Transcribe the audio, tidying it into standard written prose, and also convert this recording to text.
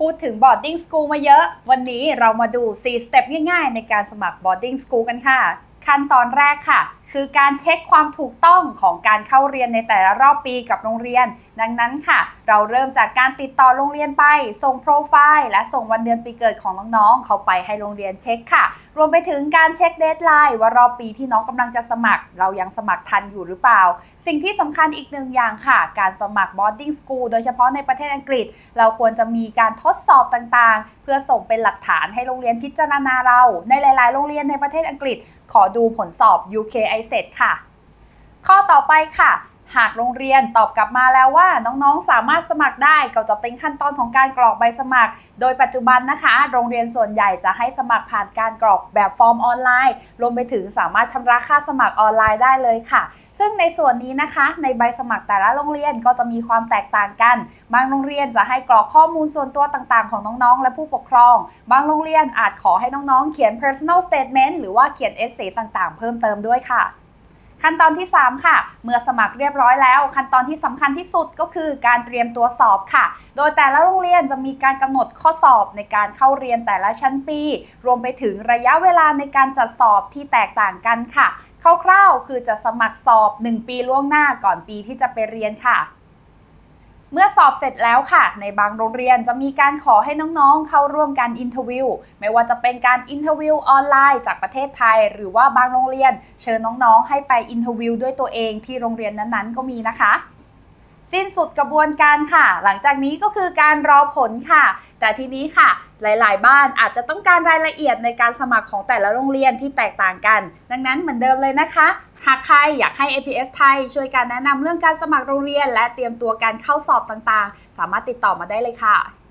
พูดถึง boarding school มาเยอะวันนี้เรามาดู4 สเต็ปง่ายๆในการสมัคร boarding school กันค่ะขั้นตอนแรกค่ะคือการเช็คความถูกต้องของการเข้าเรียนในแต่ละรอบปีกับโรงเรียนดังนั้นค่ะเราเริ่มจากการติดต่อโรงเรียนไปส่งโปรไฟล์และส่งวันเดือนปีเกิดของน้องๆเข้าไปให้โรงเรียนเช็คค่ะรวมไปถึงการเช็คเดดไลน์ว่ารอบปีที่น้องกำลังจะสมัครเรายังสมัครทันอยู่หรือเปล่าสิ่งที่สำคัญอีกหนึ่งอย่างค่ะการสมัคร boarding school โดยเฉพาะในประเทศอังกฤษเราควรจะมีการทดสอบต่างๆเพื่อส่งเป็นหลักฐานให้โรงเรียนพิจารณาเราในหลายๆโรงเรียนในประเทศอังกฤษขอดูผลสอบ UKICET ค่ะข้อต่อไปค่ะหากโรงเรียนตอบกลับมาแล้วว่าน้องๆสามารถสมัครได้ก็จะเป็นขั้นตอนของการกรอกใบสมัครโดยปัจจุบันนะคะโรงเรียนส่วนใหญ่จะให้สมัครผ่านการกรอกแบบฟอร์มออนไลน์รวมไปถึงสามารถชำระค่าสมัครออนไลน์ได้เลยค่ะซึ่งในส่วนนี้นะคะในใบสมัครแต่ละโรงเรียนก็จะมีความแตกต่างกันบางโรงเรียนจะให้กรอกข้อมูลส่วนตัวต่างๆของน้องๆและผู้ปกครองบางโรงเรียนอาจขอให้น้องๆเขียน personal statement หรือว่าเขียน essay ต่างๆเพิ่มเติมด้วยค่ะขั้นตอนที่3ค่ะเมื่อสมัครเรียบร้อยแล้วขั้นตอนที่สำคัญที่สุดก็คือการเตรียมตัวสอบค่ะโดยแต่ละโรงเรียนจะมีการกำหนดข้อสอบในการเข้าเรียนแต่ละชั้นปีรวมไปถึงระยะเวลาในการจัดสอบที่แตกต่างกันค่ะคร่าวๆคือจะสมัครสอบ1 ปีล่วงหน้าก่อนปีที่จะไปเรียนค่ะเมื่อสอบเสร็จแล้วค่ะในบางโรงเรียนจะมีการขอให้น้องๆเข้าร่วมการอินเทอร์วิวไม่ว่าจะเป็นการอินเทอร์วิวออนไลน์จากประเทศไทยหรือว่าบางโรงเรียนเชิญน้องๆให้ไปอินเทอร์วิวด้วยตัวเองที่โรงเรียนนั้นๆก็มีนะคะสิ้นสุดกระบวนการค่ะหลังจากนี้ก็คือการรอผลค่ะแต่ทีนี้ค่ะหลายๆบ้านอาจจะต้องการรายละเอียดในการสมัครของแต่ละโรงเรียนที่แตกต่างกันดังนั้นเหมือนเดิมเลยนะคะหากใครอยากให้ APS ไทยช่วยการแนะนำเรื่องการสมัครโรงเรียนและเตรียมตัวการเข้าสอบต่างๆสามารถติดต่อมาได้เลยค่ะ